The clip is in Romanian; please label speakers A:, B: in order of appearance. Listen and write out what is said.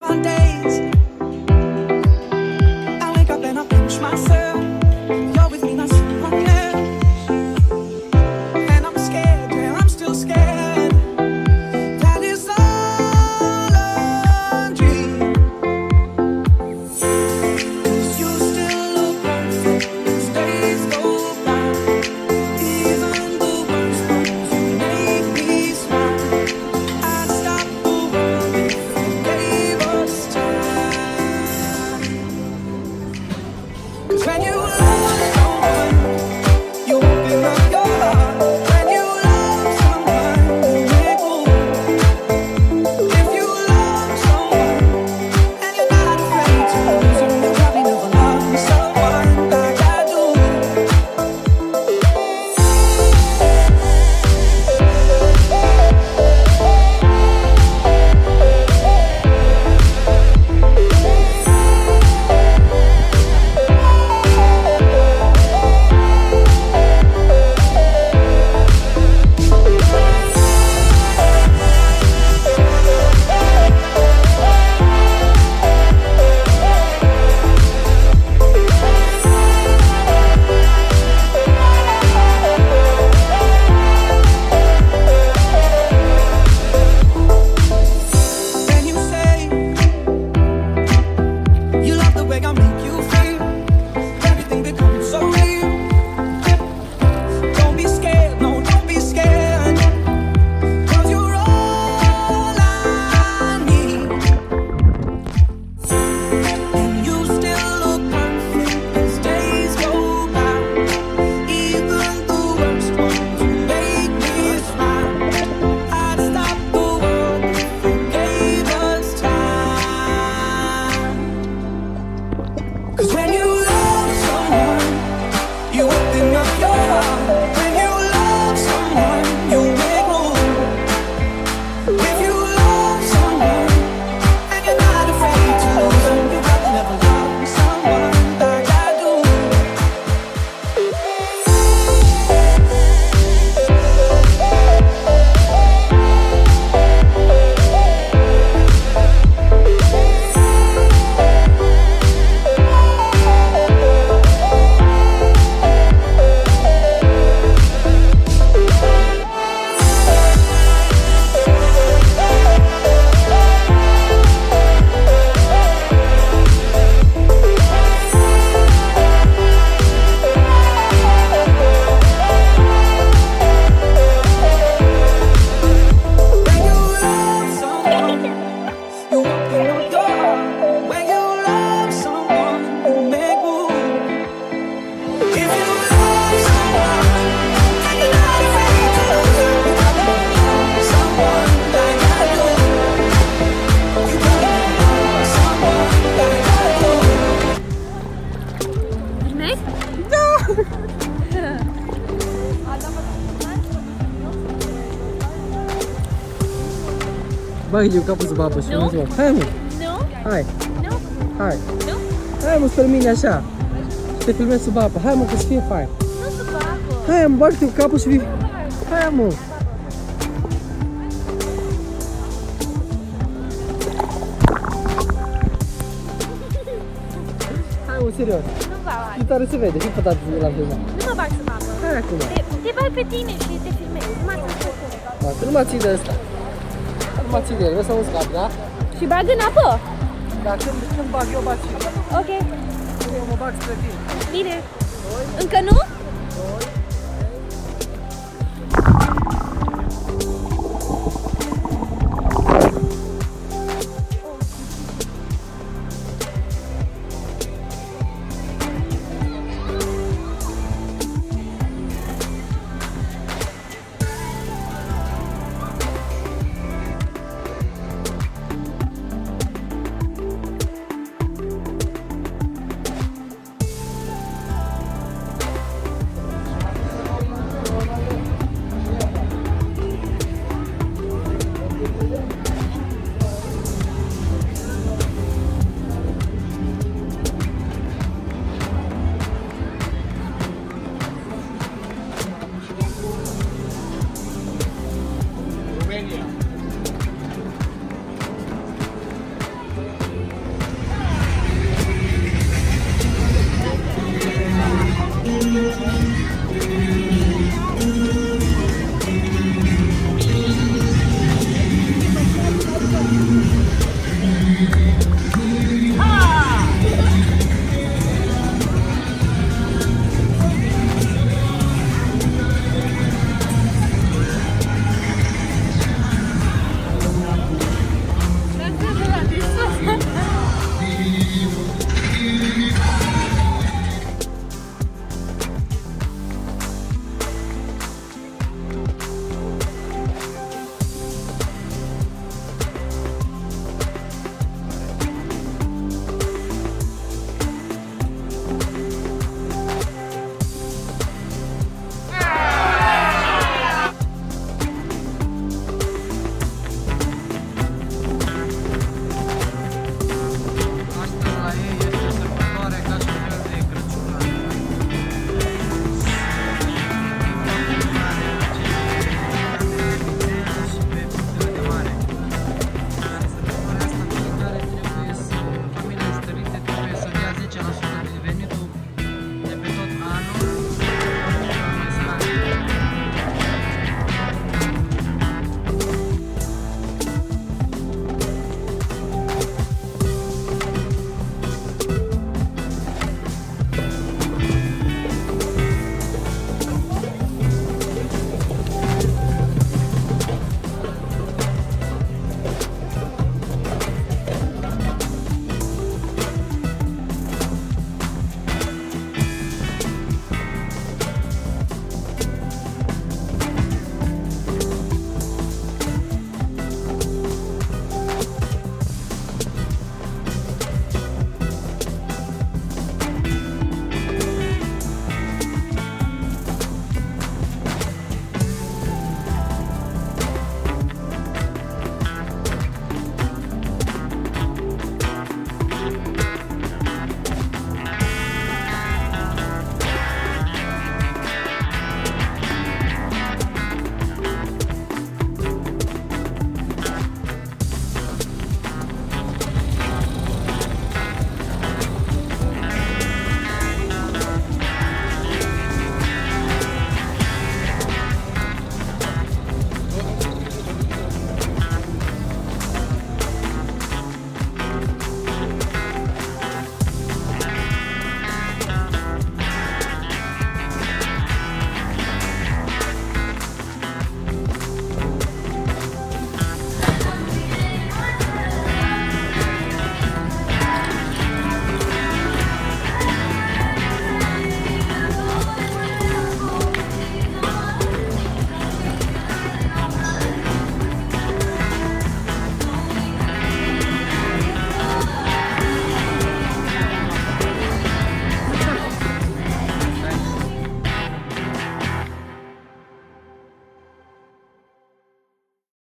A: on days I wake up and I pinch myself. You're with me, not someone else. And I'm scared, yeah, I'm still scared. That is all a dream. 'Cause you still look perfect as days go by. Even the worst ones, you make me smile. I'd stop the world if you gave us time. 'Cause when you love someone, you open up your heart. When you love someone, you make room. If you love someone and you're not afraid to lose them, you probably never loved someone like I do. 'Cause when you love someone, you open up your heart. When you love someone, you make room. If you love someone and you're not afraid to lose them, you probably never loved someone like I do.
B: Bagi je capul să babă și nu ziua. Hai mă.
C: Nu?
B: Hai.
C: Nu?
B: Hai.
C: Nu?
B: Hai mă, spre mine așa. Și te filmezi sub apă. Hai mă, că să fie fain.
C: Nu sub apă.
B: Hai mă, bag-te cu capul și vii. Hai mă. Hai mă, serios.
C: Nu mă bag.
B: Și tare se vede, și pe tati la filmat.
C: Nu mă bag sub apă.
B: Hai acum.
C: Te bag pe tine și te filmezi.
B: Da, tu nu mă ții de ăsta. Nu mă ții de el, vreau să nu scap, da?
C: Și bag în apă?
B: Da, când bag eu, bag și eu.
C: Ok.
B: Eu mă bag spre tine.
C: Bine. Încă nu?
B: 2,